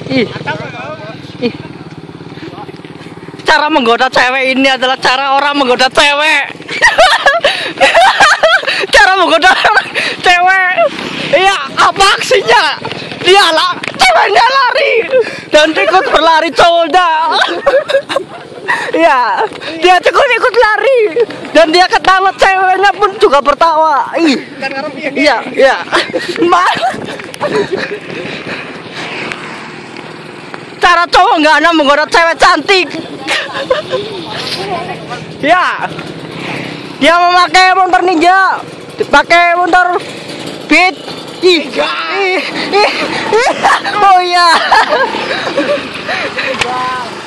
Ih. Ih. Cara menggoda cewek ini adalah cara orang menggoda cewek. Cara menggoda cewek. Iya, apa aksinya? Ceweknya lari dan ikut berlari cowoknya. Iya, dia ikut lari dan dia ketawa, ceweknya pun juga bertawa. Ih. Iya, iya. Cara cowok nggak ada menggoda cewek cantik. Ya, dia memakai motor ninja, pakai motor Beat. Oh iya.